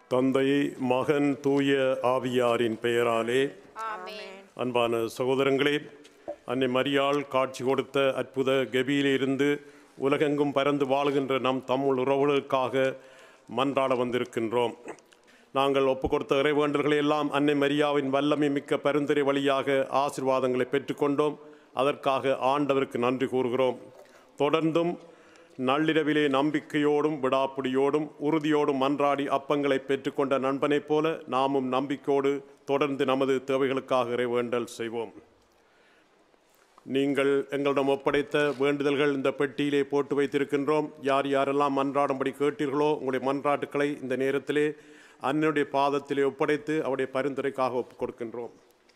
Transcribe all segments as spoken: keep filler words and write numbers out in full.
தந்தை, மகன், தூய ஆவியாரின் பெயராலே ஆமென். அன்பான சகோதரங்களே, அன்னை மரியாள் காட்சி கொடுத்த அற்புத கெபியிலிருந்து உலகெங்கும் பறந்து வாழுகின்ற நம் தமிழ் உறவுகளுக்காக மன்றாட வந்திருக்கின்றோம். நாங்கள் ஒப்பு கொடுத்த இறைவேண்டல்களை எல்லாம் அன்னை மரியாவின் வல்லமை மிக்க பரிந்துரை வழியாக ஆசீர்வாதங்களை பெற்றுக்கொண்டோம். அதற்காக ஆண்டவருக்கு நன்றி கூறுகிறோம். தொடர்ந்தும் நள்ளிரவிலே நம்பிக்கையோடும் விடாப்பிடியோடும் உறுதியோடும் மன்றாடி அப்பங்களை பெற்றுக்கொண்ட நண்பனைப் போல நாமும் நம்பிக்கையோடு தொடர்ந்து நமது தேவைகளுக்காக இறைவேண்டல் செய்வோம். நீங்கள் எங்களிடம் ஒப்படைத்த வேண்டுதல்கள் இந்த பெட்டியிலே போட்டு வைத்திருக்கின்றோம். யார் யாரெல்லாம் மன்றாடும்படி கேட்டீர்களோ உங்களுடைய மன்றாட்டுக்களை இந்த நேரத்திலே அன்னையுடைய பாதத்திலே ஒப்படைத்து அவருடைய பரிந்துரைக்காக ஒப்புக் கொடுக்கின்றோம்.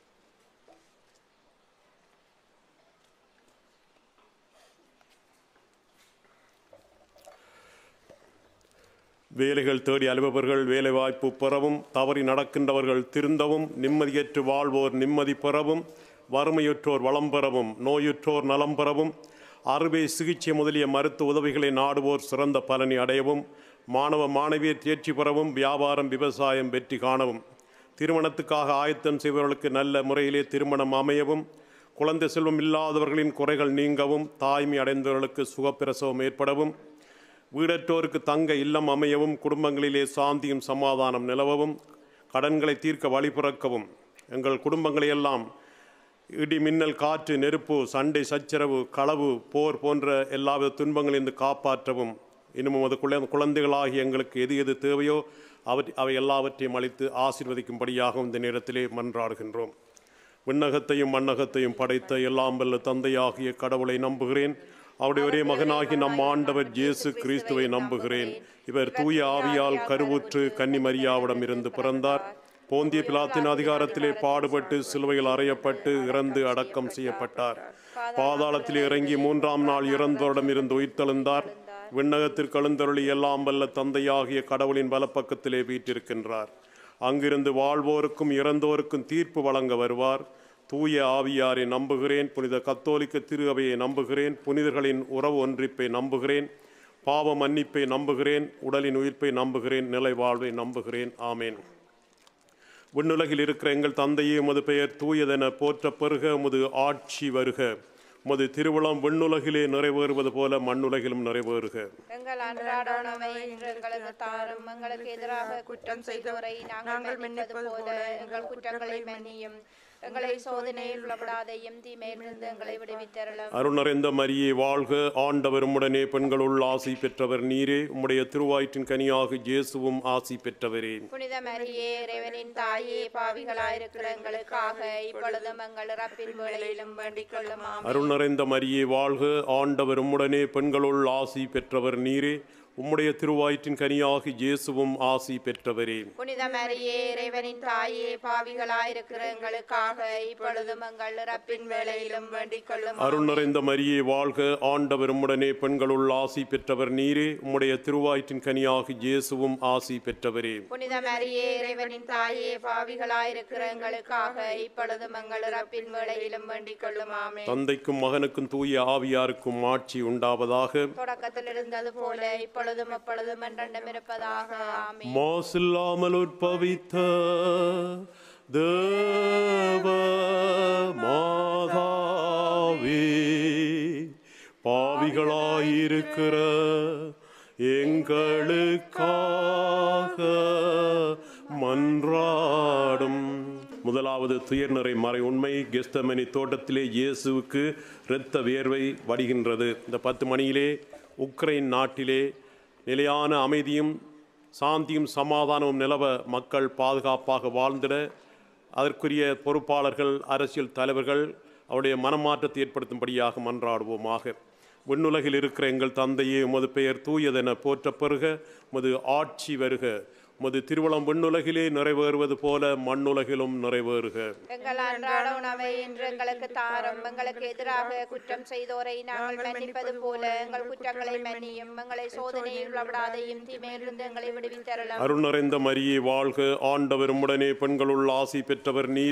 வேலைகள் தேடி அலுவலர்கள் வேலைவாய்ப்பு பெறவும், தவறி நடக்கின்றவர்கள் திருந்தவும், நிம்மதியற்று வாழ்வோர் நிம்மதி பெறவும், வறுமையுற்றோர் வளம் பெறவும், நோயுற்றோர் நலம் பெறவும், அறுவை சிகிச்சை முதலிய மருத்துவ உதவிகளை நாடுவோர் சிறந்த பலனை அடையவும், மாணவ மாணவியர் தேர்ச்சி பெறவும், வியாபாரம் விவசாயம் வெற்றி காணவும், திருமணத்துக்காக ஆயத்தம் செய்பவர்களுக்கு நல்ல முறையிலே திருமணம் அமையவும், குழந்தை செல்வம் இல்லாதவர்களின் குறைகள் நீங்கவும், தாய்மை அடைந்தவர்களுக்கு சுகப்பிரசவம் ஏற்படவும், வீடற்றோருக்கு தங்க இல்லம் அமையவும், குடும்பங்களிலே சாந்தியும் சமாதானம் நிலவவும், கடன்களை தீர்க்க வழி பிறக்கவும், எங்கள் குடும்பங்களையெல்லாம் இடி மின்னல் காற்று நெருப்பு சண்டை சச்சரவு களவு போர் போன்ற எல்லாவித துன்பங்களிலிருந்து காப்பாற்றவும், இன்னும் அது குழந்தைகளாகி எங்களுக்கு எது எது தேவையோ அவற்றை அவை எல்லாவற்றையும் அளித்து ஆசீர்வதிக்கும்படியாக இந்த நேரத்திலே மன்றாடுகின்றோம். விண்ணகத்தையும் மண்ணகத்தையும் படைத்த எல்லாம் வல்ல தந்தையாகிய கடவுளை நம்புகிறேன். அவருடைய ஒரே மகனாகி நம் ஆண்டவர் இயேசு கிறிஸ்துவை நம்புகிறேன். இவர் தூய ஆவியால் கருவுற்று கன்னி மரியாவிடம் இருந்து பிறந்தார். போந்திய பிலாத்தின் அதிகாரத்திலே பாடுபட்டு சிலுவையில் அறையப்பட்டு இறந்து அடக்கம் செய்யப்பட்டார். பாதாளத்திலே இறங்கி மூன்றாம் நாள் இறந்தோரிடம் இருந்து உயிர்த்தெழுந்தார். விண்ணகத்திற்கு எழுந்தருளி எல்லாம் வல்ல தந்தையாகிய கடவுளின் வலப்பக்கத்திலே வீற்றிருக்கின்றார். அங்கிருந்து வாழ்வோருக்கும் இறந்தோருக்கும் தீர்ப்பு வழங்க வருவார். தூய ஆவியாரை நம்புகிறேன். புனித கத்தோலிக்க திரு அவையை நம்புகிறேன். புனிதர்களின் உறவு ஒன்றிப்பை நம்புகிறேன். பாவ மன்னிப்பை நம்புகிறேன். உடலின் உயிர்ப்பை நம்புகிறேன். நிலை வாழ்வை நம்புகிறேன். ஆமேன். விண்ணுலகில் இருக்கிற எங்கள் தந்தையே, உமது பெயர் தூயதென போற்ற பெருக, உமது ஆட்சி வருக. உமது திருவுளம் விண்ணுலகிலே நிறைவேறுவது போல மண்ணுலகிலும் நிறைவேறுக. எங்கள் அன்றாட உணவை இன்று எங்களுக்கு தாரும். எங்களுக்கு எதிராக குற்றம் செய்தவரை நாங்கள் மன்னிப்பது போல எங்கள் குற்றங்களை மன்னியும். எங்களை சோதனையில் விடப்படாதையும் தீமையிலிருந்து எங்களை விடுவித்தருளும். அருள் நிறைந்த மரியே வாழ்க. ஆண்டவர் உம்முடனே பெண்களுள் ஆசி பெற்றவர் நீரே. உம்முடைய திருவாயிற்றின் கனியாக இயேசுவும் ஆசி பெற்றவரே. புனித மரியே, இறைவனின் தாயே, பாவிகளாயிருக்கிற எங்களுக்காக இப்பொழுதும் எங்கள் இறப்பின் வேளையிலும் வேண்டிக் கொள்ளும். அருள் நிறைந்த மரியே வாழ்க. ஆண்டவர் உம்முடனே பெண்களுள் ஆசி பெற்றவர் நீரே. உம்முடைய திருவாயிற்றின் கனியாக இயேசுவும் ஆசி பெற்றவரே. புனித மரியே, இறைவனின் தாயே, பாவிகளாயிருக்கிற எங்களுக்காக இப்பொழுதும் எங்கள் இறப்பின் வேளையிலும் வேண்டிக் கொள்ளும். அருள் நிறைந்த மரியே வாழ்க. ஆண்டவர் உம்முடனே பெண்களுள் ஆசி பெற்றவர் நீரே. உம்முடைய திருவாயிற்றின் கனியாக இயேசுவும் ஆசி பெற்றவரே. புனித மரியே, இறைவனின் தாயே, பாவிகளாயிருக்கிற எங்களுக்காக இப்பொழுதும் எங்கள் இறப்பின் வேளையிலும் வேண்டிக் கொள்ளும். ஆமென். தந்தைக்கும் மகனுக்கும் தூய ஆவியாருக்கும் ஆட்சி உண்டாவதாக. தொடக்கத்தில் இருந்தது போல இப்பொழுதும் எப்பொழுதும் என்றென்றும் இருப்பதாக. ஆமென். மாசில்லாமல் உற்பவித்த தேவ மாதாவே, பாவிகளாயிருக்கிற எங்களுக்காக மன்றாடும். முதலாவது துயர்நிறை மறை உண்மை. கெத்செமனே தோட்டத்திலே இயேசுவுக்கு இரத்த வேர்வை வடிகின்றது. இந்த பத்து மணியிலே உக்ரைன் நாட்டிலே நிலையான அமைதியும் சாந்தியும் சமாதானமும் நிலவ மக்கள் பாதுகாப்பாக வாழ்ந்திட அதற்குரிய பொறுப்பாளர்கள், அரசியல் தலைவர்கள் அவருடைய மனமாற்றத்தை ஏற்படுத்தும்படியாக மன்றாடுவோமாக. விண்ணுலகில் இருக்கிற எங்கள் தந்தையே, உமது பெயர் தூயதென போற்ற பெருக, உமது ஆட்சி வருக. உமது திருவுளம் விண்ணுலகிலே நிறைவேறுவது போல மண்ணுலகிலும் நிறைவேறுக. எங்கள் அன்றாட உணவை இன்று எங்களுக்கு தாரும். எங்களுக்கு எதிராக குற்றம் செய்தோரை நாங்கள் மன்னிப்பது போல எங்கள் குற்றங்களை மன்னியும். எங்களை சோதனையில் விடாதையும் தீமையிலிருந்து எங்களை விடுவித்தருளும். அருள் நிறைந்த மரியே வாழ்க. ஆண்டவர் உம்முடனே பெண்களுள் ஆசி பெற்றவர் நீரே.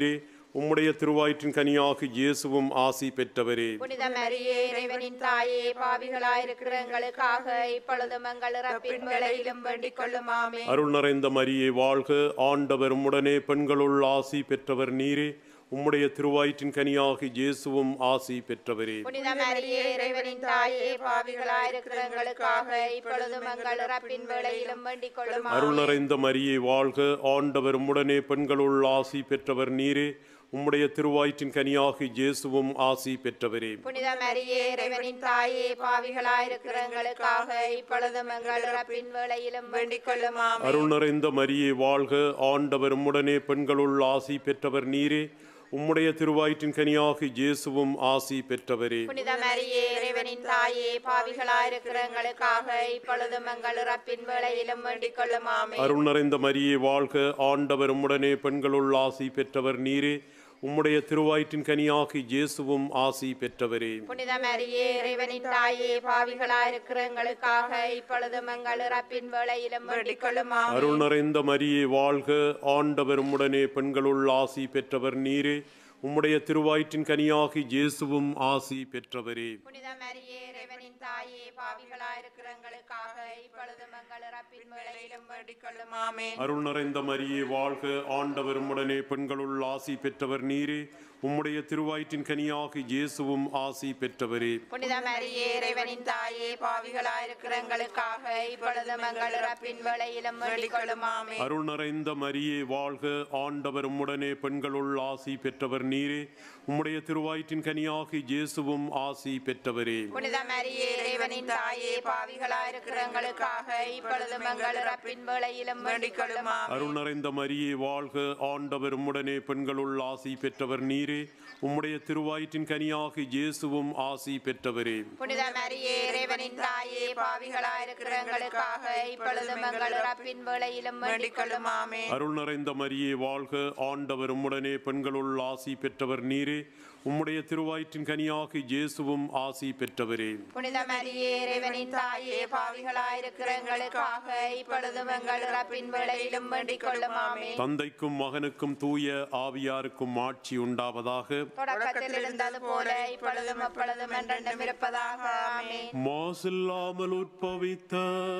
உம்முடைய திருவயிற்றின் கனியாகி இயேசுவும் ஆசி பெற்றவரே. புனித மரியே இறைவனின் தாயே, பாவிகளாயிருக்கிற எங்களுக்காக இப்பொழுதும் எங்கள் இறப்பின் வேளையிலும் வேண்டிக் கொள்ளும். ஆமென். அருள் நிறைந்த மரியே வாழ்க, ஆண்டவர் உம்முடனே பெண்களுள் ஆசி பெற்றவர் நீரே. உம்முடைய திருவயிற்றின் கனியாகி இயேசுவும் ஆசி பெற்றவரே. புனித மரியே இறைவனின் தாயே, பாவிகளாயிருக்கிற எங்களுக்காக இப்பொழுதும் எங்கள் இறப்பின் வேளையிலும் வேண்டிக் கொள்ளும். அருள் நிறைந்த மரியே வாழ்க, ஆண்டவர் உம்முடனே பெண்களுள் ஆசி பெற்றவர் நீரே. உம்முடைய திருவயிற்றின் கனியாகி இயேசுவும் ஆசி பெற்றவரே. புனித மரியே இறைவனின் தாயே, பாவிகளாயிருக்கிற எங்களுக்காக இப்பொழுதும் எங்கள் இறப்பின் வேளையிலும் வேண்டிக் கொள்ளும். அருள் நிறைந்த மரியே வாழ்க, ஆண்டவர் உம்முடனே பெண்களுள் ஆசி பெற்றவர் நீரே. உம்முடைய திருவயிற்றின் கனியாகி இயேசுவும் ஆசி பெற்றவரே. புனித மரியே இறைவனின் தாயே, பாவிகளாயிருக்கிற எங்களுக்காக இப்பொழுதும் எங்கள் இறப்பின் வேளையிலும் வேண்டிக் கொள்ளும். அருள் நிறைந்த மரியே வாழ்க, ஆண்டவர் உம்முடனே பெண்களுள் ஆசி பெற்றவர் நீரே. உம்முடைய திருவயிற்றின் கனியாகி இயேசுவும் ஆசி பெற்றவரே. புனித மரியே இறைவனின் தாயே, பாவிகளாயிருக்கிற எங்களுக்காக இப்பொழுதும் எங்கள் இறப்பின் வேளையிலும் வேண்டிக் கொள்ளும். அருள் நிறைந்த மரியே வாழ்க, ஆண்டவர் உம்முடனே பெண்களுள் ஆசி பெற்றவர் நீரே. உம்முடைய திருவயிற்றின் கனியாகி இயேசுவும் ஆசி பெற்றவரே. புனித மரியே இறைவனின் தாயே, பாவிகளாயிருக்கிற எங்களுக்காக இப்பொழுதும் எங்கள் இறப்பின் வேளையிலும் வேண்டிக் கொள்ளும். ஆமென். அருள் நிறைந்த மரியே வாழ்க, ஆண்டவர் உம்முடனே பெண்களுள் ஆசி பெற்றவர் நீரே. உம்முடைய திருவயிற்றின் கனியாகி இயேசுவும் ஆசி பெற்றவரே. புனித மரியே இறைவனின் தாயே, பாவிகளாயிருக்கிற எங்களுக்காக இப்பொழுதும் எங்கள் இறப்பின் வேளையிலும் வேண்டிக் கொள்ளும். ஆமென். அருள் நிறைந்த மரியே வாழ்க, ஆண்டவர் உம்முடனே பெண்களுள் ஆசி பெற்றவர் நீரே. உம்முடைய திருவயிற்றின் கனியாகி இயேசுவும் ஆசி பெற்றவரே. புனித மரியே இறைவனின் தாயே, பாவிகளாயிருக்கிற எங்களுக்காக இப்பொழுதும் எங்கள் இறப்பின் வேளையிலும் வேண்டிக் கொள்ளும். அருள் நிறைந்த மரியே வாழ்க, ஆண்டவர் உம்முடனே பெண்களுள் ஆசி பெற்றவர் நீரே. உம்முடைய திருவயிற்றின் கனியாகி இயேசுவும் ஆசி பெற்றவரே. புனித மரியே இறைவனின் தாயே, பாவிகளாயிருக்கிற எங்களுக்காக இப்பொழுதும் எங்கள் இறப்பின் வேளையிலும் வேண்டிக் கொள்ளும். ஆமென். அருள் நிறைந்த மரியே வாழ்க, ஆண்டவர் உம்முடனே பெண்களுள் ஆசி பெற்றவர் நீரே. உம்முடைய திருவயிற்றின் கனியாகி இயேசுவும் ஆசி பெற்றவரே. புனித மரியே இறைவனின் தாயே, பாவிகளாயிருக்கிற எங்களுக்காக இப்பொழுதும் எங்கள் இறப்பின் வேளையிலும் வேண்டிக் கொள்ளும். ஆமென். தந்தைக்கும் மகனுக்கும் தூய ஆவியாருக்கும் ஆட்சி உண்டாவதாக. தொடக்கத்தில் இருந்தது போல இப்பொழுதும் எப்பொழுதும் என்றென்றும் இருப்பதாக. ஆமென். மாசில்லாமல் உற்பவித்த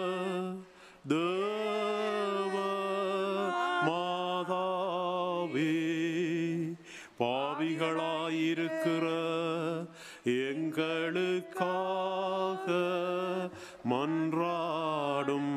தேவ மாதாவே, பாவிகளாயிருக்கிற எங்களுக்காக மன்றாடும்.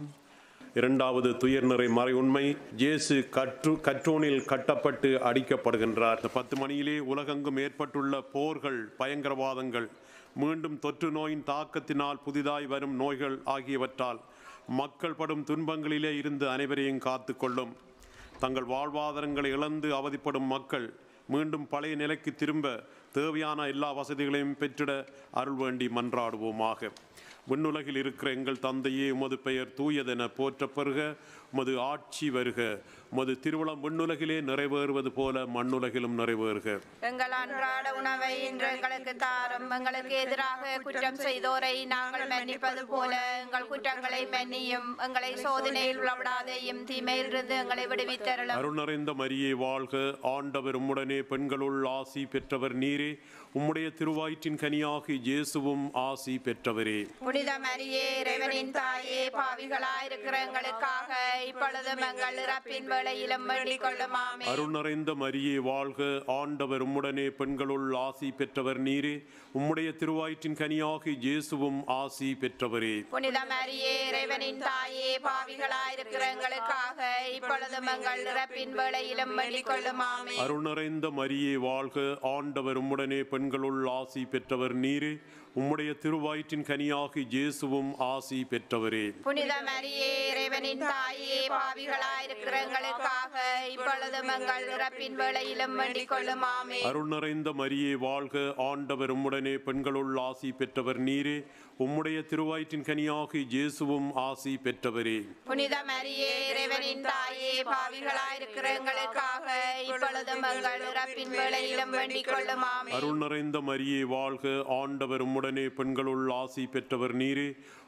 இரண்டாவது துயர்நிறை மறை உண்மை. இயேசு கற்று கற்றோனில் கட்டப்பட்டு அடிக்கப்படுகின்றார். இந்த பத்து மணியிலே உலகெங்கும் ஏற்பட்டுள்ள போர்கள், பயங்கரவாதங்கள், மீண்டும் தொற்று நோயின் தாக்கத்தினால் புதிதாய் வரும் நோய்கள் ஆகியவற்றால் மக்கள் படும் துன்பங்களிலே இருந்து அனைவரையும் காத்து கொள்ளும். தங்கள் வாழ்வாதாரங்களை இழந்து அவதிப்படும் மக்கள் மீண்டும் பழைய நிலைக்கு திரும்ப தேவையான எல்லா வசதிகளையும் பெற்றிட அருள் வேண்டி மன்றாடுவோமாக. விண்ணுலகில் இருக்கிற எங்கள் தந்தையே, உமது பெயர் தூயதென போற்றப் பெறுக. உமது ஆட்சி வருக. உமது திருவுளம் விண்ணுலகிலே நிறைவேறுவது போல மண்ணுலகிலும் நிறைவேறுக. எங்கள் அன்றாட உணவை இன்று எங்களுக்கு தாரும். எங்களுக்கு எதிராக குற்றம் செய்தோரை நாங்கள் மன்னிப்பது போல எங்கள் குற்றங்களை மன்னியும். எங்களை சோதனையில் விடாதேயும், தீமையிலிருந்து எங்களை விடுவித்தருளும். அருள் நிறைந்த மரியே வாழ்க, ஆண்டவர் உம்முடனே பெண்களுள் ஆசி பெற்றவர் நீரே. உம்முடைய திருவயிற்றின் கனியாகி இயேசுவும் ஆசி பெற்றவரே. புனித மரியே இறைவனின் தாயே, பாவிகளாயிருக்கிற எங்களுக்காக இப்பொழுதும் எங்கள் இறப்பின் வேளையிலும் வேண்டிக் கொள்ளும். ஆமென். அருள் நிறைந்த மரியே வாழ்க, ஆண்டவர் உம்முடனே பெண்களுள் ஆசி பெற்றவர் நீரே. உம்முடைய திருவயிற்றின் கனியாகி இயேசுவும் ஆசி பெற்றவரே. புனித மரியே இறைவனின் தாயே, பாவிகளாயிருக்கிற எங்களுக்காக இப்பொழுதும் எங்கள் இறப்பின் வேளையிலும் வேண்டிக் கொள்ளும். ஆமென். அருள் நிறைந்த மரியே வாழ்க, ஆண்டவர் உம்முடனே பெண்களுள் ஆசி பெற்றவர் நீரே. உம்முடைய திருவயிற்றின் கனியாகி இயேசுவும் ஆசி பெற்றவரே. புனித மரியே இறைவனின் தாயே, பாவிகளாயிருக்கிற எங்களுக்காக இப்பொழுதும் எங்கள் இறப்பின் வேளையிலும் வேண்டிக் கொள்ளும். ஆமென். அருள் நிறைந்த மரியே வாழ்க, ஆண்டவர் உம்முடனே பெண்களுள் ஆசி பெற்றவர் நீரே. உம்முடைய திருவயிற்றின் கனியாகி இயேசுவும் ஆசி பெற்றவரே. புனித மரியே இறைவனின் தாயே, பாவிகளாயிருக்கிற எங்களுக்காக இப்பொழுதும் எங்கள் இறப்பின் வேளையிலும் வேண்டிக் கொள்ளும். ஆமென். அருள் நிறைந்த மரியே வாழ்க, ஆண்டவர் உம்முடனே பெண்களுள் ஆசி பெற்றவர் நீரே.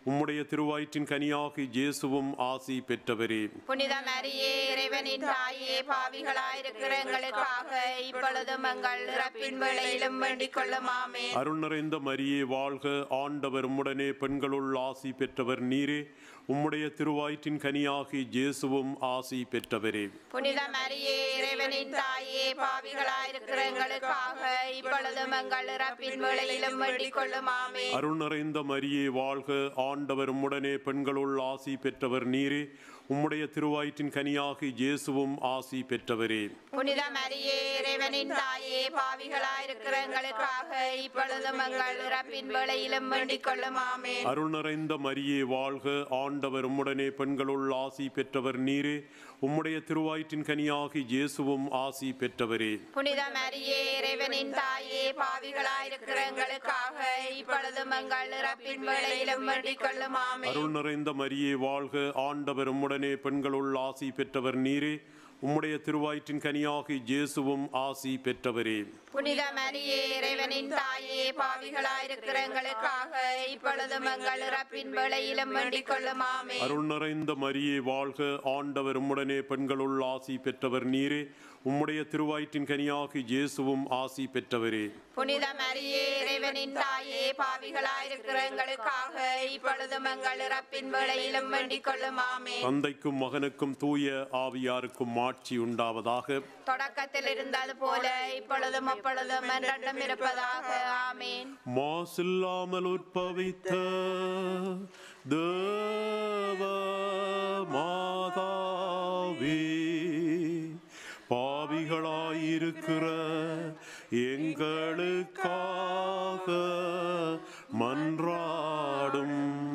உம்முடைய திருவயிற்றின் கனியாகி இயேசுவும் ஆசி பெற்றவரே. புனித மரியே இறைவனின் தாயே பாவிகளாயிருக்கிற எங்களுக்காக இப்பொழுதும் எங்கள் இறப்பின் வேளையிலும் வேண்டிக் கொள்ளும் ஆமென். அருள் நிறைந்த மரியே வாழ்க, ஆண்டவர் உம்முடனே பெண்களுள் ஆசி பெற்றவர் நீரே. உம்முடைய திருவயிற்றின் கனியாகி இயேசுவும் ஆசி பெற்றவரே. புனித மரியே இறைவனின் தாயே பாவிகளாயிருக்கிற எங்களுக்காக இப்பொழுதும் எங்கள் இறப்பின் வேளையிலும் வேண்டிக் கொள்ளும் ஆமென். அருள் நிறைந்த மரியே வாழ்க, ஆண்டவர் உம்முடனே பெண்களுள் ஆசி பெற்றவர் நீரே. உம்முடைய திருவயிற்றின் கனியாகி இயேசுவும் ஆசி பெற்றவரே. புனித மரியே இறைவனின் தாயே பாவிகளாயிருக்கிற எங்களுக்காக இப்பொழுதும் எங்கள் இறப்பின் வேளையிலும் வேண்டிக் கொள்ளும் ஆமென். அருள் நிறைந்த மரியே வாழ்க, ஆண்டவர் உம்முடனே பெண்களுள் ஆசி பெற்றவர் நீரே. உம்முடைய திருவயிற்றின் கனியாகி இயேசுவும் ஆசி பெற்றவரே. புனித மரியே இறைவனின் தாயே பாவிகளாயிருக்கிற எங்களுக்காக இப்பொழுதும் எங்கள் இறப்பின் வேளையிலும் வேண்டிக் கொள்ளும் ஆமென். அருள் நிறைந்த மரியே வாழ்க, ஆண்டவர் உம்முடனே பெண்களுள் ஆசி பெற்றவர் நீரே. உம்முடைய திருவயிற்றின் கனியாகி இயேசுவும் ஆசி பெற்றவரே. புனித மரியே இறைவனின் தாயே பாவிகளாயிருக்கிற எங்களுக்காக இப்பொழுதும் எங்கள் இறப்பின் வேளையிலும் வேண்டிக் கொள்ளும் ஆமென். அருள் நிறைந்த மரியே வாழ்க, ஆண்டவர் உம்முடனே பெண்களுள் ஆசி பெற்றவர் நீரே. உம்முடைய திருவயிற்றின் கனியாகி இயேசுவும் ஆசி பெற்றவரே. புனித மரியே இறைவனின் தாயே பாவிகளாயிருக்கிற எங்களுக்காக இப்பொழுதும் எங்கள் இறப்பின் வேளையிலும் வேண்டிக் கொள்ளும் ஆமென். தந்தைக்கும் மகனுக்கும் தூய ஆவியாருக்கும் ஆட்சி உண்டாவதாக. தொடக்கத்தில் இருந்தது போல இப்பொழுதும் அப்பொழுதும் என்றென்றும் இருப்பதாக ஆமென். மாசில்லாமல் உற்பவித்த தேவ மாதாவே, பாவிகளாயிருக்கிற எங்களுக்காக மன்றாடும்.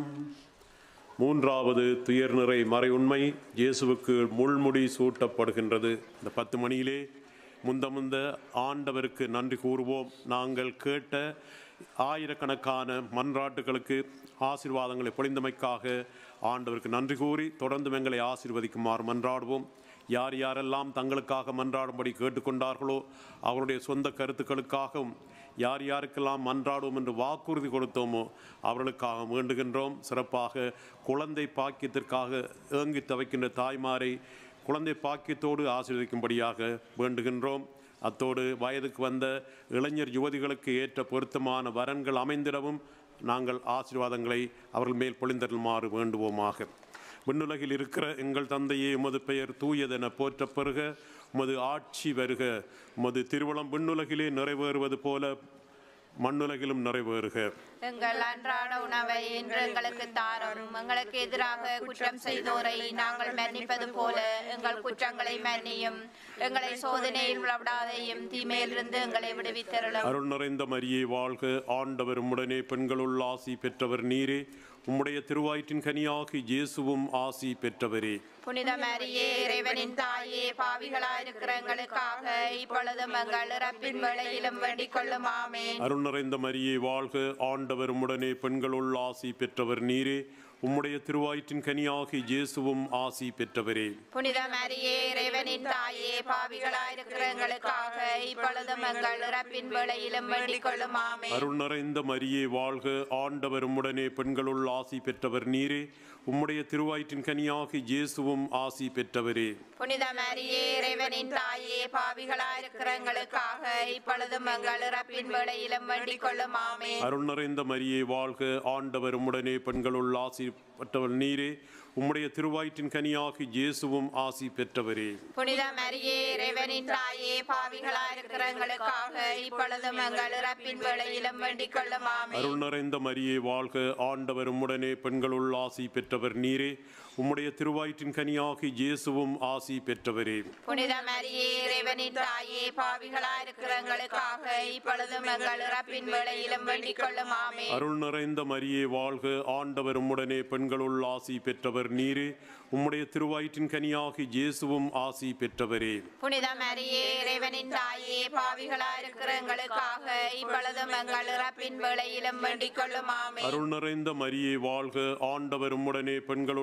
மூன்றாவது துயர்நிறை மறை உண்மை, இயேசுவுக்கு முள்முடி சூட்டப்படுகின்றது. இந்த பத்து மணியிலே முந்த முந்த ஆண்டவருக்கு நன்றி கூறுவோம். நாங்கள் கேட்ட ஆயிரக்கணக்கான மன்றாட்டுகளுக்கு ஆசீர்வாதங்களை பொழிந்தமைக்காக ஆண்டவருக்கு நன்றி கூறி தொடர்ந்து எங்களை ஆசீர்வதிக்குமாறு மன்றாடுவோம். யார் யாரெல்லாம் தங்களுக்காக மன்றாடும்படி கேட்டுக்கொண்டார்களோ அவருடைய சொந்த கருத்துக்களுக்காகவும் யார் யாருக்கெல்லாம் மன்றாடுவோம் என்று வாக்குறுதி கொடுத்தோமோ அவர்களுக்காக வேண்டுகின்றோம். சிறப்பாக குழந்தை பாக்கியத்திற்காக ஏங்கி தவிக்கின்ற தாய்மாரை குழந்தை பாக்கியத்தோடு ஆசீர்வதிக்கும்படியாக வேண்டுகின்றோம். அத்தோடு வயதுக்கு வந்த இளைஞர் யுவதிகளுக்கு ஏற்ற பொருத்தமான வரன்கள் அமைந்திடவும் நாங்கள் ஆசீர்வாதங்களை அவர்கள் மேல் பொழிந்தருளுமாறு வேண்டுவோமாக. விண்ணுலகில் இருக்கிற எங்கள் தந்தையே, உமது பெயர் தூயதென போற்றப் பெறுக. உமது ஆட்சி வருக. உமது திருவுளம் விண்ணுலகிலே நிறைவேறுவது போல மண்ணுலகிலும் நிறைவேறுக. எங்கள் அன்றாட உணவை இன்று எங்களுக்கு தாரும். எங்களுக்கு எதிராக குற்றம் செய்தோரை நாங்கள் மன்னிப்பது போல எங்கள் குற்றங்களை மன்னியும். எங்களை சோதனையில் விடாதையும் தீமையிலிருந்து எங்களை விடுவித்தருளும். அருள் நிறைந்த மரியே வாழ்க, ஆண்டவர் உம்முடனே பெண்களுள் ஆசி பெற்றவர் நீரே. உம்முடைய திருவயிற்றின் கனியாகி இயேசுவும் ஆசி பெற்றவரே. புனித மரியே இறைவனின் தாயே பாவிகளாயிருக்கிற எங்களுக்காக இப்பொழுதும் எங்கள் இறப்பின் வேளையிலும் வேண்டிக் கொள்ளும் ஆமென். அருள் நிறைந்த மரியே வாழ்க, ஆண்டவர் உம்முடனே பெண்களுள் ஆசி பெற்றவர் நீரே. உம்முடைய திருவயிற்றின் கனியாகி இயேசுவும் ஆசி பெற்றவரே. புனித மரியே இறைவனின் தாயே பாவிகளாயிருக்கிற எங்களுக்காக இப்பொழுதும் எங்கள் இறப்பின் வேளையிலும் வேண்டிக் கொள்ளும் ஆமென். அருள் நிறைந்த மரியே வாழ்க, ஆண்டவர் உம்முடனே பெண்களுள் ஆசி பெற்றவர் நீரே. உம்முடைய திருவயிற்றின் கனியாகி இயேசுவும் ஆசி பெற்றவரே. புனித மரியே இறைவனின் தாயே பாவிகளாயிருக்கிற எங்களுக்காக இப்பொழுதும் எங்கள் இறப்பின் வேளையிலும் வேண்டிக் கொள்ளும் ஆமென். அருள் நிறைந்த மரியே வாழ்க, ஆண்டவர் உம்முடனே பெண்களுள் ஆசி பெற்றவர் நீரே. உம்முடைய திருவயிற்றின் கனியாகி இயேசுவும் ஆசி பெற்றவரே. புனித மரியே இறைவனின் தாயே பாவிகளாயிருக்கிற எங்களுக்காக இப்பொழுதும் எங்கள் இறப்பின் வேளையிலும் வேண்டிக் கொள்ளும் ஆமென். அருள் நிறைந்த மரியே வாழ்க, ஆண்டவர் உம்முடனே பெண்களுள் ஆசி பெற்றவர் நீரே. உம்முடைய திருவயிற்றின் கனியாகி இயேசுவும் ஆசி பெற்றவரே. புனித மரியே இறைவனின் தாயே பாவிகளாயிருக்கிற எங்களுக்காக இப்பொழுதும் எங்கள் இறப்பின் வேளையிலும் வேண்டிக் கொள்ளும் ஆமென். அருள் நிறைந்த மரியே வாழ்க, ஆண்டவர் உம்முடனே பெண்களுள் ஆசி பெற்றவர் நீரே. உம்முடைய திருவயிற்றின் கனியாகி இயேசுவும் ஆசி பெற்றவரே. புனித மரியே இறைவனின் தாயே பாவிகளாயிருக்கிற எங்களுக்காக இப்பொழுதும் எங்கள் இறப்பின் வேளையிலும் வேண்டிக் கொள்ளும் ஆமென். அருள் நிறைந்த மரியே வாழ்க, ஆண்டவர் உம்முடனே பெண்களுள் ஆசி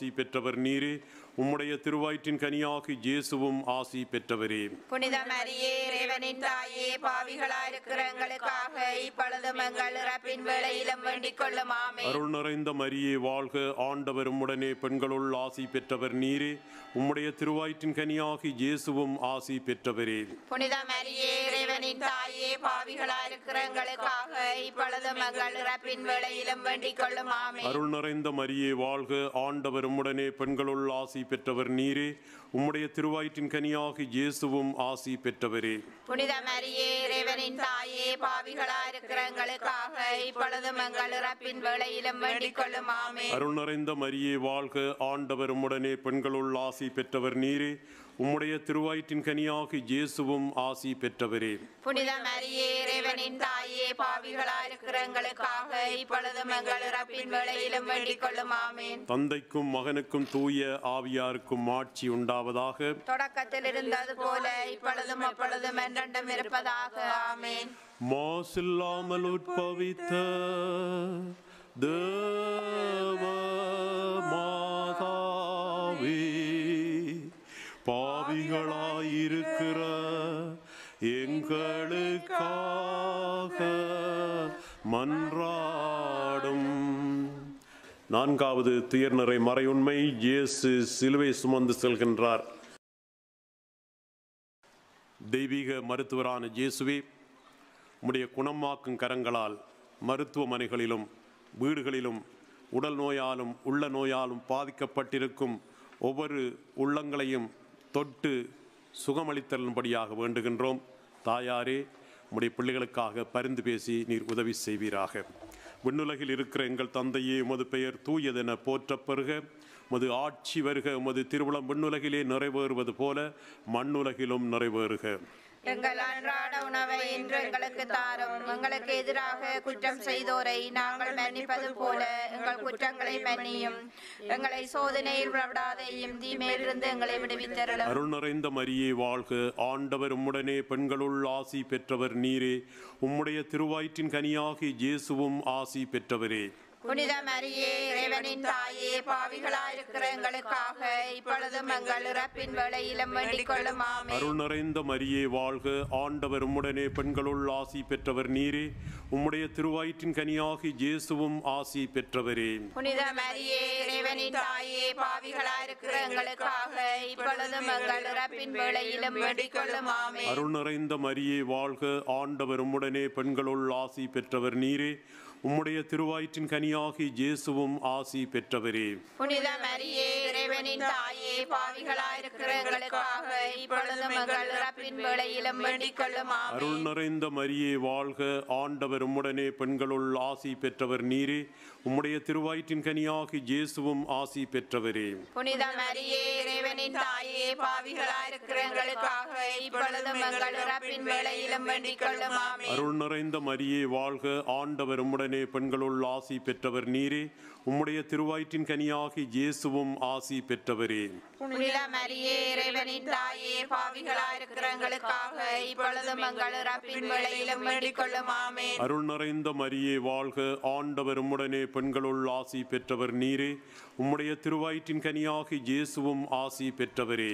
ஆசி பெற்றவர் நீரே. உம்முடைய திருவயிற்றின் கனியாகி இயேசுவும் ஆசி பெற்றவரே. புனித மரியே இறைவனின் தாயே, பாவிகளாயிருக்கிற எங்களுக்காக இப்பொழுதும் எங்கள் இறப்பின் வேளையிலும் வேண்டிக் கொள்ளும். ஆமென். அருள் நிறைந்த மரியே வாழ்க, ஆண்டவர் உம்முடனே பெண்களுள் ஆசி பெற்றவர் நீரே. உம்முடைய திருவயிற்றின் கனியாகி இயேசுவும் ஆசி பெற்றவரே. புனித மரியே இறைவனின் தாயே, பாவிகளாயிருக்கிற எங்களுக்காக இப்பொழுதும் எங்கள் இறப்பின் வேளையிலும் வேண்டிக் கொள்ளும். ஆமென். அருள் நிறைந்த மரியே வாழ்க, ஆண்டவர் உம்முடனே பெண்களுள் ஆசி பெற்றவர் நீரே. உம்முடைய திருவயிற்றின் கனியாகி இயேசுவும் ஆசி பெற்றவரே. புனித மரியே இறைவனின் தாயே, பாவிகளாயிருக்கிற எங்களுக்காக இப்பொழுதும் எங்கள் இறப்பின் வேளையிலும் வேண்டிக் கொள்ளும். ஆமென். அருள் நிறைந்த மரியே வாழ்க, ஆண்டவர் உம்முடனே பெண்களுள் ஆசி பெற்றவர் நீரே. உம்முடைய திருவயிற்றின் கனியாகி இயேசுவும் ஆசி பெற்றவரே. புனித மரியே இறைவனின் தாயே, பாவிகளாயிருக்கிற எங்களுக்காக இப்பொழுதும் எங்கள் இறப்பின் வேளையிலும் வேண்டிக் கொள்ளும். ஆமென். தந்தைக்கும் மகனுக்கும் தூய ஆவியாருக்கும் ஆட்சி உண்டாவதாக. தொடக்கத்தில் இருந்தது போல இப்பொழுதும் அப்பொழுதும் என்றென்றும் இருப்பதாக. ஆமென். மாசில்லாமல் உட்பவித்த தேவ மாதாவே, பாவிகளாயிருக்கிற எங்களுக்காக மன்றாடும். நான்காவது துயர்நிறை மறையுண்மை. இயேசு சிலுவை சுமந்து செல்கின்றார். தெய்வீக மருத்துவரான இயேசுவே, உம்முடைய குணமாக்கும் கரங்களால் மருத்துவமனைகளிலும் வீடுகளிலும் உடல் நோயாலும் உள்ள நோயாலும் பாதிக்கப்பட்டிருக்கும் ஒவ்வொரு உள்ளங்களையும் தொட்டு சுகமளித்தலும்படியாக வேண்டுகின்றோம். தாயாரே, உம்முடைய பிள்ளைகளுக்காக பரிந்து பேசி நீர் உதவி செய்வீராக. விண்ணுலகில் இருக்கிற எங்கள் தந்தையே, உமது பெயர் தூயதென போற்றப்பெறுக. உமது ஆட்சி வருக. உமது திருவுளம் விண்ணுலகிலே நிறைவேறுவது போல மண்ணுலகிலும் நிறைவேறுக. எங்கள் அன்றாட உணவை இன்று எங்களுக்கு தாரும். எங்களுக்கு எதிராக குற்றம் செய்தோரை நாங்கள் மன்னிப்பது போல எங்கள் குற்றங்களை மன்னியும். எங்களை சோதனையில் விடாதேயும், தீமையிலிருந்து எங்களை விடுவித்தருளும். அருள் நிறைந்த மரியே வாழ்க, ஆண்டவர் உம்முடனே பெண்களுள் ஆசி பெற்றவர் நீரே. உம்முடைய திருவயிற்றின் கனியாகி இயேசுவும் ஆசி பெற்றவரே. புனித மரியே இறைவனின் தாயே, பாவிகளாயிருக்கிற எங்களுக்காக இப்பொழுதும் எங்கள் இறப்பின் வேளையிலும் வேண்டிக் கொள்ளும். ஆமென். அருள் நிறைந்த மரியே வாழ்க, ஆண்டவர் உம்முடனே பெண்களுள் ஆசி பெற்றவர் நீரே. உம்முடைய திருவயிற்றின் கனியாகி இயேசுவும் ஆசி பெற்றவரே. புனித மரியே இறைவனின் தாயே, பாவிகளாயிருக்கிற எங்களுக்காக இப்பொழுதும் எங்கள் இறப்பின் வேளையிலும் வேண்டிக் கொள்ளும். ஆமென். அருள் நிறைந்த மரியே வாழ்க, ஆண்டவர் உம்முடனே பெண்களுள் ஆசி பெற்றவர் நீரே. உம்முடைய திருவயிற்றின் கனியாகி இயேசுவும் ஆசி பெற்றவரே. புனித மரியே இறைவனின் தாயே, பாவிகளாயிருக்கிற எங்களுக்காக இப்பொழுதும் எங்கள் இறப்பின் வேளையிலும் வேண்டிக் கொள்ளும். ஆமென். அருள் நிறைந்த மரியே வாழ்க, ஆண்டவர் உம்முடனே பெண்களுள் ஆசி பெற்றவர் நீரே. உம்முடைய திருவயிற்றின் கனியாகி இயேசுவும் ஆசி பெற்றவரே. புனித மரியே இறைவனின் தாயே, பாவிகளாயிருக்கிற எங்களுக்காக இப்பொழுதும் எங்கள் இறப்பின் வேளையிலும் வேண்டிக் கொள்ளும். ஆமென். அருள் நிறைந்த மரியே வாழ்க, ஆண்டவர் உம்முடனே பெண்களுள் ஆசி பெற்றவர் நீரே. உம்முடைய திருவயிற்றின் கனியாகி இயேசுவும் ஆசி பெற்றவரே. புனித மரியே இறைவனின் தாயே, பாவிகளாயிருக்கிற எங்களுக்காக இப்பொழுதும் எங்கள் இறப்பின் வேளையிலும் வேண்டிக் கொள்ளும். ஆமென். அருள் நிறைந்த மரியே வாழ்க, ஆண்டவர் உம்முடனே பெண்களுள் ஆசி பெற்றவர் நீரே. உம்முடைய திருவயிற்றின் கனியாகி இயேசுவும் ஆசி பெற்றவரே.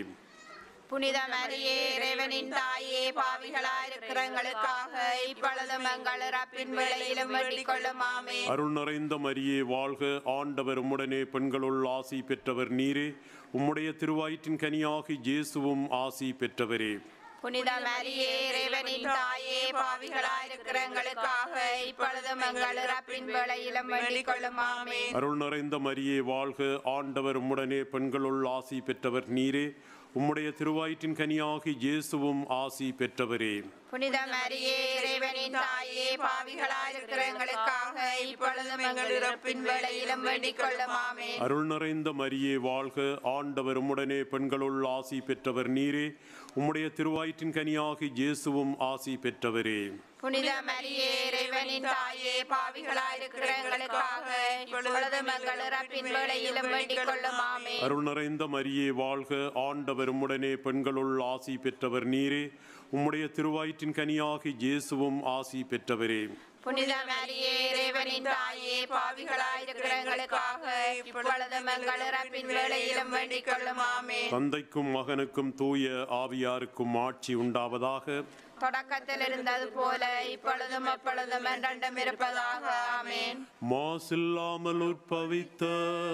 புனித மரியே இறைவனின் தாயே, பாவிகளாயிருக்கிற எங்களுக்காக இப்பொழுதும் எங்கள் இறப்பின் வேளையிலும் வேண்டிக் கொள்ளும். ஆமென். அருள் நிறைந்த மரியே வாழ்க, ஆண்டவர் உம்முடனே பெண்களுள் ஆசி பெற்றவர் நீரே. உம்முடைய திருவயிற்றின் கனியாகி இயேசுவும் ஆசி பெற்றவரே. புனித மரியே இறைவனின் தாயே, பாவிகளாயிருக்கிற எங்களுக்காக இப்பொழுதும் எங்கள் இறப்பின் வேளையிலும் வேண்டிக் கொள்ளும். ஆமென். அருள் நிறைந்த மரியே வாழ்க, ஆண்டவர் உம்முடனே பெண்களுள் ஆசி பெற்றவர் நீரே. உம்முடைய திருவயிற்றின் கனியாகி இயேசுவும் ஆசி பெற்றவரே. புனித மரியே இறைவனின் தாயே, பாவிகளாயிருக்கிற எங்களுக்காக இப்பொழுதும் எங்கள் இறப்பின் வேளையிலும் வேண்டிக் கொள்ளும். ஆமென். அருள் நிறைந்த மரியே வாழ்க, ஆண்டவர் உம்முடனே பெண்களுள் ஆசி பெற்றவர் நீரே. உம்முடைய திருவயிற்றின் கனியாகி இயேசுவும் ஆசி பெற்றவரே. புனித மரியே இறைவனின் தாயே, பாவிகளாயிருக்கிற எங்களுக்காக இப்பொழுதும் எங்கள் இறப்பின் வேளையிலும் வேண்டிக் கொள்ளும். ஆமென். அருள் நிறைந்த மரியே வாழ்க, ஆண்டவர் உம்முடனே பெண்களுள் ஆசி பெற்றவர் நீரே. உம்முடைய திருவயிற்றின் கனியாகி இயேசுவும் ஆசி பெற்றவரே. புனித மரியே இறைவனின் தாயே பாவிகளாயிருக்கிற எங்களுக்காக இப்பொழுதும் எங்கள் இறப்பின் வேளையிலும் வேண்டிக் கொள்ளும் ஆமென். தந்தைக்கும் மகனுக்கும் தூய ஆவியாருக்கும் ஆட்சி உண்டாவதாக. தொடக்கத்தில் இருந்தது போல இப்பொழுதும் எப்பொழுதும் என்றென்றும் இருப்பதாக ஆமென். மாசில்லாமல் உற்பவித்த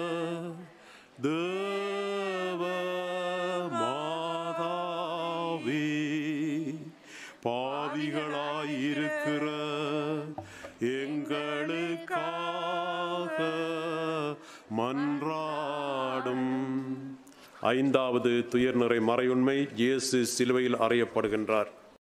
தேவ மாதாவே, பாவிகளாயிருக்கிற எங்களுக்காக மன்றாடும். ஐந்தாவது துயர்நிறை மறையுண்மை, இயேசு சிலுவையில் அறையப்படுகின்றார்.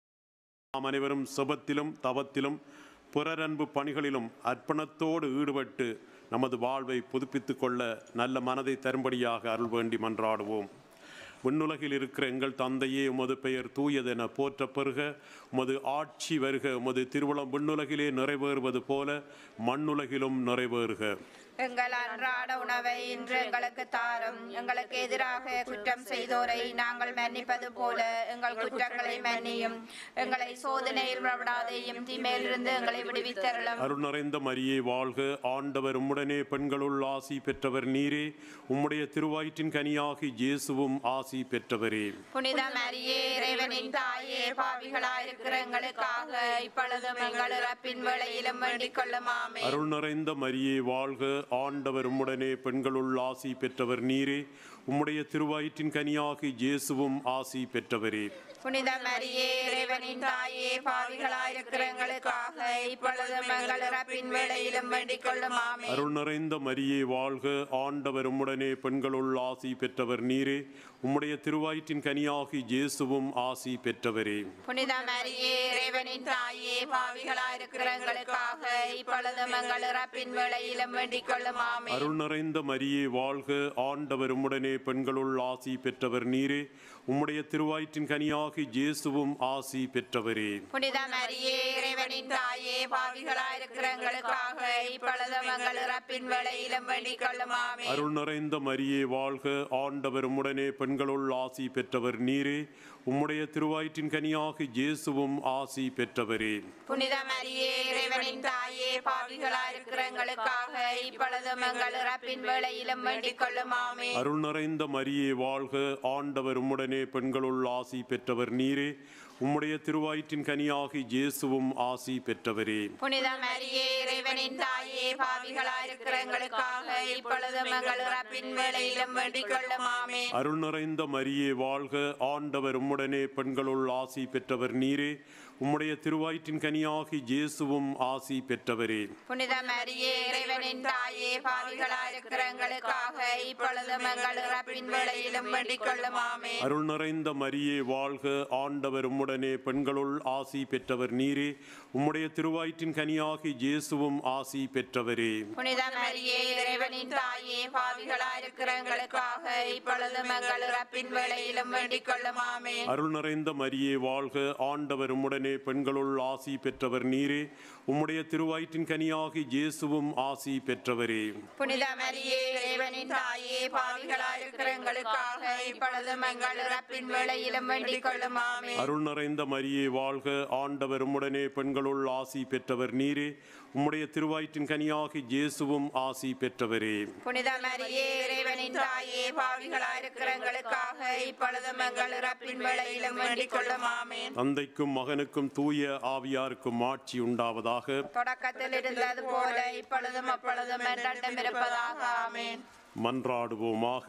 நாம் அனைவரும் செபத்திலும் தவத்திலும் பிறரன்பு பணிகளிலும் அர்ப்பணத்தோடு ஈடுபட்டு நமது வாழ்வை புதுப்பித்துக் கொள்ள நல்ல மனதை தரும்படியாக அருள் வேண்டி மன்றாடுவோம். விண்ணுலகில் இருக்கிற எங்கள் தந்தையே, உமது பெயர் தூயதென போற்ற பெறுக. உமது ஆட்சி வருக. உமது திருவுளம் விண்ணுலகிலே நிறைவேறுவது போல மண்ணுலகிலும் நிறைவேறுக. எங்கள் அன்றாட உணவை இன்று எங்களுக்கு தாரும். எங்களுக்கு எதிராக குற்றம் செய்தோரை நாங்கள் மன்னிப்பது போல எங்கள் குற்றங்களை மன்னியும். எங்களை சோதனையில் விடாதையும் தீமையிலிருந்து எங்களை விடுவித்தருளும். அருள் நிறைந்த மரியே வாழ்க. ஆண்டவர் உம்முடனே பெண்களுள் ஆசி பெற்றவர் நீரே. உம்முடைய திருவயிற்றின் கனியாகி இயேசுவும் ஆசி பெற்றவரே. புனித மரியே இறைவனின் தாயே பாவிகளாயிருக்கிற எங்களுக்காக இப்பொழுதும் எங்கள் இறப்பின் வேளையிலும் வேண்டிக் கொள்ளும் ஆமென். அருள் நிறைந்த மரியே வாழ்க. ஆண்டவர் உம்முடனே பெண்களுள் ஆசி பெற்றவர் நீரே. உம்முடைய திருவயிற்றின் கனியாகி இயேசுவும் ஆசி பெற்றவரே. புனித மரியே இறைவனின் தாயே பாவிகளாயிருக்கிற எங்களுக்காக இப்பொழுதும் எங்கள் இறப்பின் வேளையிலும் வேண்டிக் கொள்ளும் ஆமென். அருள் நிறைந்த மரியே வாழ்க. ஆண்டவர் உம்முடனே பெண்களுள் ஆசி பெற்றவர் நீரே. உம்முடைய திருவயிற்றின் கனியாகி இயேசுவும் ஆசி பெற்றவரே. புனித மரியே இறைவனின் தாயே பாவிகளாயிருக்கிற எங்களுக்காக இப்பொழுதும் எங்கள் இறப்பின் வேளையிலும் வேண்டிக் கொள்ளும் ஆமென். அருள் நிறைந்த மரியே வாழ்க. ஆண்டவர் உம்முடனே பெண்களுள் ஆசி பெற்றவர் நீரே. உம்முடைய திருவயிற்றின் கனியாகி இயேசுவும் ஆசி பெற்றவரே. புனித மரியே இறைவனின் தாயே பாவிகளாயிருக்கிற எங்களுக்காக இப்பொழுதும் எங்கள் இறப்பின் வேளையிலும் வேண்டிக் கொள்ளும் ஆமென். அருள் நிறைந்த மரியே வாழ்க. ஆண்டவர் உம்முடனே பெண்களுள் ஆசி பெற்றவர் நீரே. உம்முடைய திருவயிற்றின் கனியாகி இயேசுவும் ஆசி பெற்றவரே. புனித மரியே இறைவனின் தாயே பாவிகளாயிருக்கிற எங்களுக்காக இப்பொழுதும் எங்கள் இறப்பின் வேளையிலும் வேண்டிக் கொள்ளும் ஆமென். அருள் நிறைந்த மரியே வாழ்க. ஆண்டவர் உம்முடனே பெண்களுள் ஆசி பெற்றவர் நீரே. உம்முடைய திருவயிற்றின் கனியாகி இயேசுவும் ஆசி பெற்றவரே. புனித மரியே இறைவனின் தாயே பாவிகளாயிருக்கிற எங்களுக்காக இப்பொழுதும் எங்கள் இறப்பின் வேளையிலும் வேண்டிக் கொள்ளும் ஆமென். அருள் நிறைந்த மரியே வாழ்க. ஆண்டவர் உம்முடனே பெண்களுள் ஆசி பெற்றவர் நீரே. உம்முடைய திருவயிற்றின் கனியாகி இயேசுவும் ஆசி பெற்றவரே. புனித மரியே இறைவனின் தாயே பாவிகளாயிருக்கிற எங்களுக்காக இப்பொழுதும் எங்கள் இறப்பின் வேளையிலும் வேண்டிக் கொள்ளும் ஆமென். அருள் நிறைந்த மரியே வாழ்க. ஆண்டவர் உம்முடனே பெண்களுள் ஆசி பெற்றவர் நீரே. உம்முடைய திருவயிற்றின் கனியாகி இயேசுவும் ஆசி பெற்றவரே. புனித மரியே இறைவனின் தாயே பாவிகளாயிருக்கிற எங்களுக்காக இப்பொழுதும் எங்கள் இறப்பின் வேளையிலும் வேண்டிக் கொள்ளும் ஆமென். அருள் நிறைந்த மரியே வாழ்க. ஆண்டவர் உம்முடனே பெண்களுள் ஆசி பெற்றவர் நீரே. உம்முடைய திருவயிற்றின் கனியாகி இயேசுவும் ஆசி பெற்றவரே. புனித மரியே இறைவனின் தாயே பாவிகளாயிருக்கிற எங்களுக்காக இப்பொழுதும் எங்கள் இறப்பின் வேளையிலும் வேண்டிக் கொள்ளும் ஆமென். அருள் நிறைந்த மரியே வாழ்க. ஆண்டவர் உம்முடனே பெண்களுள் ஆசி பெற்றவர் நீரே. உம்முடைய திருவயிற்றின் கனியாகி இயேசுவும் ஆசி பெற்றவரே. புனித மரியே இறைவனின் தாயே பாவிகளாயிருக்கிற எங்களுக்காக இப்பொழுதும் எங்கள் இறப்பின் வேளையிலும் வேண்டிக் கொள்ளும் ஆமென். தந்தைக்கும் மகனுக்கும் தூய ஆவியாருக்கும் ஆட்சி உண்டாவதாக. தொடக்கத்தில் இருந்தது போல இப்பொழுதும் அப்பொழுதும் என்றென்றும் இருப்பதாக ஆமென். மன்றாடுவோமாக.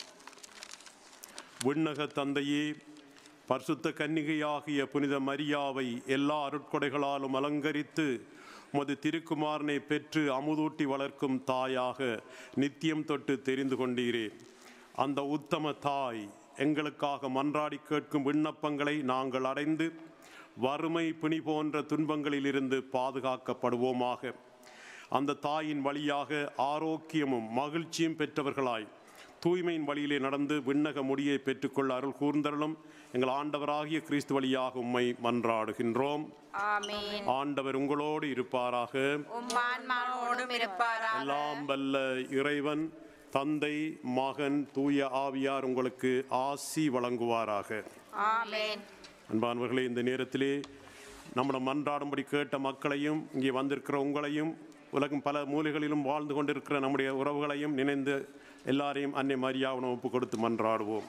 விண்ணக தந்தையே, பரிசுத்த கன்னிகையாகிய புனித மரியாவை எல்லா அருட்கொடைகளாலும் அலங்கரித்து உமது திருக்குமாரனை பெற்று அமுதூட்டி வளர்க்கும் தாயாக நித்தியம் தொட்டு தெரிந்து கொண்டீரே. அந்த உத்தம தாய் எங்களுக்காக மன்றாடி கேட்கும் விண்ணப்பங்களை நாங்கள் அடைந்து வறுமை பிணி போன்ற துன்பங்களிலிருந்து பாதுகாக்கப்படுவோமாக. அந்த தாயின் வழியாக ஆரோக்கியமும் மகிழ்ச்சியும் பெற்றவர்களாய் தூய்மையின் வழியிலே நடந்து விண்ணக முடியை பெற்றுக்கொள்ள அருள் கூர்ந்தருளும். எங்கள் ஆண்டவராகிய கிறிஸ்து வழியாக உம்மை மன்றாடுகின்றோம். ஆமென். ஆண்டவர் உங்களோடு இருப்பாராக. உம் ஆன்மாவோடும் இருப்பாராக. எல்லாம் வல்ல இறைவன் தந்தை, மகன், தூய ஆவியார் உங்களுக்கு ஆசி வழங்குவாராக. ஆமென். அன்பானவர்களே, இந்த நேரத்திலே நம்மளை மன்றாடும்படி கேட்ட மக்களையும் இங்கே வந்திருக்கிற உங்களையும் உலகம் பல மூலைகளிலும் வாழ்ந்து கொண்டிருக்கிற நம்முடைய உறவுகளையும் நினைந்து எல்லாரையும் அன்னை மரியாவிடம் ஒப்பு கொடுத்து மன்றாடுவோம்.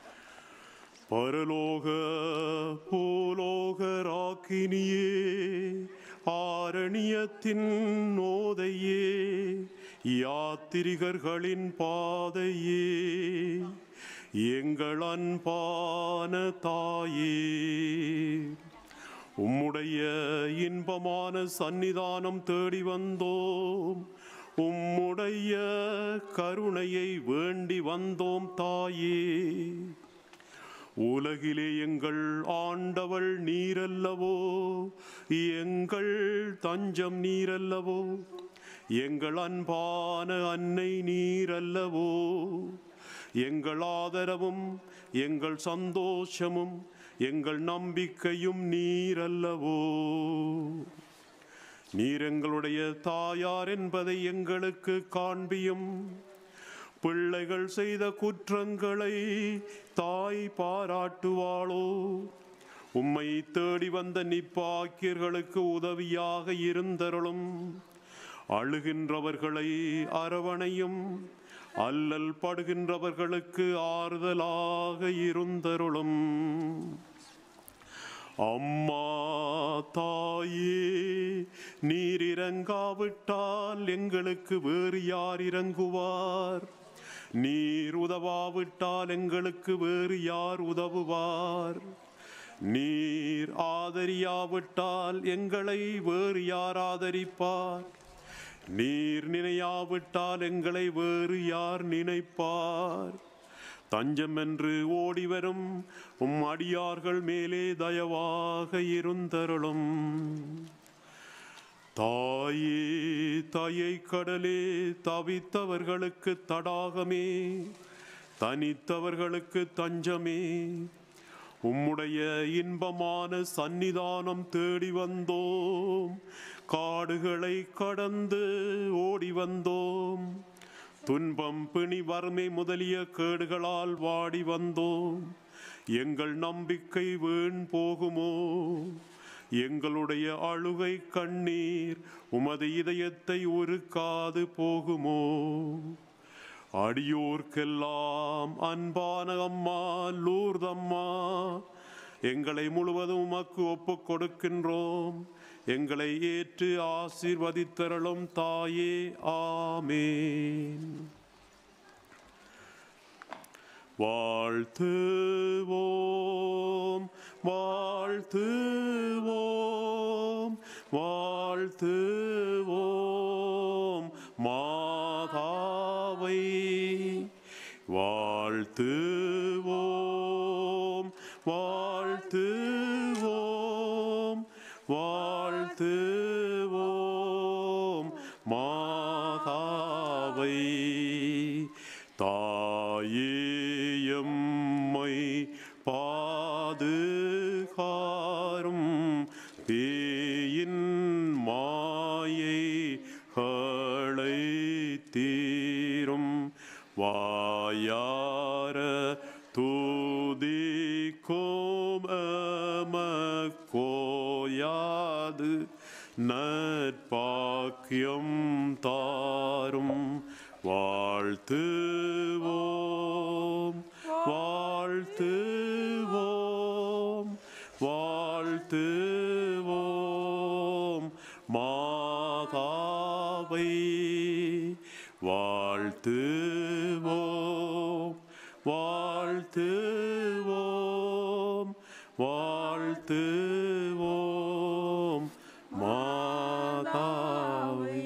பரலோக பூலோக ராக்கினியே, ஆரணியத்தின் நோதையே, யாத்திரிகர்களின் பாதையே, எங்கள் அன்பான தாயே, உம்முடைய இன்பமான சந்நிதானம் தேடி வந்தோம். உம்முடைய கருணையை வேண்டி வந்தோம் தாயே. உலகிலே எங்கள் ஆண்டவள் நீரல்லவோ, எங்கள் தஞ்சம் நீரல்லவோ, எங்கள் அன்பான அன்னை நீரல்லவோ, எங்கள் ஆதரவும் எங்கள் சந்தோஷமும் எங்கள் நம்பிக்கையும் நீரல்லவோ. நீர் எங்களுடைய தாயார் என்பதை எங்களுக்கு காண்பியும். பிள்ளைகள் செய்த குற்றங்களை தாய் பாராட்டுவாளோ? உம்மை தேடி வந்த நிப்பாக்கியர்களுக்கு உதவியாக இருந்தருளும். அழுகின்றவர்களை அரவணையும். அல்லல் படுகின்றவர்களுக்கு ஆறுதலாக இருந்தருளும். அம்மா தாயே, நீர் இறங்காவிட்டால் எங்களுக்கு வேறு யார் இறங்குவார்? நீர் உதவாவிட்டால் எங்களுக்கு வேறு யார் உதவுவார்? நீர் ஆதரியாவிட்டால் எங்களை வேறு யார் ஆதரிப்பார்? நீர் நினையாவிட்டால் எங்களை வேறு யார் நினைப்பார்? தஞ்சம் என்று ஓடிவரும் உம் அடியார்கள் மேலே தயவாக இருந்தருளும். தாயே, தாயை கடலே, தவித்தவர்களுக்கு தடாகமே, தனித்தவர்களுக்கு தஞ்சமே, உம்முடைய இன்பமான சந்நிதானம் தேடி வந்தோம். காடுகளை கடந்து ஓடி வந்தோம். துன்பம், பிணி, வறுமை முதலிய கேடுகளால் வாடி வந்தோம். எங்கள் நம்பிக்கை வீண் போகுமோ? எங்களுடைய அழுகை கண்ணீர் உமது இதயத்தை உருக்காது போகுமோ? அடியோர்க்கெல்லாம் அன்பான அம்மா லூர்தம்மா, எங்களை முழுவதும் உமக்கு ஒப்புக் கொடுக்கின்றோம். எங்களை ஏற்று ஆசீர்வதித்தருளும் தாயே. ஆமேன். வாழ்த்துவோம், வாழ்த்துவோம், வாழ்த்துவோம் மாதாவை. வாழ்த்துவோம், வாழ்த்துவோம், வாழ்த்துவோம் மாதாவை. தாயேயம்மை பாதுகாரும் பேயின் மாயைகளை தீரும். வாயார தூதிக்கும் எமக்கோயாது நற்பாக்கியம் தாரும். வாழ்த்துவோம், வாழ்த்துவோம், வாழ்த்துவோம் மாதாவை. வாழ்த்துவோம், வாழ்த்துவோம், வாழ்த்துவோம் மாதாவை.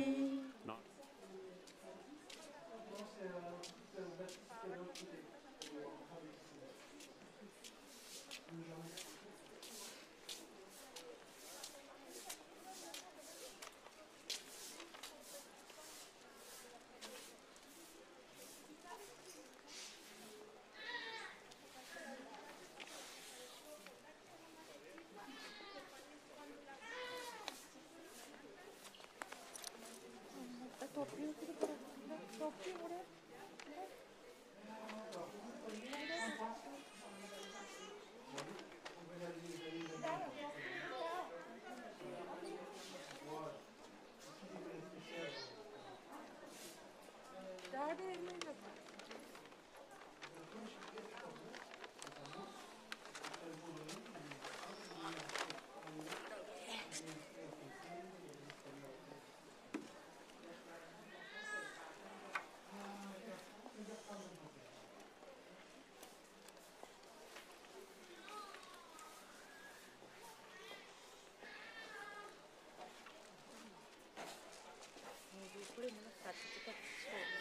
கூட இன்னும் கற்றுக்கிட்ட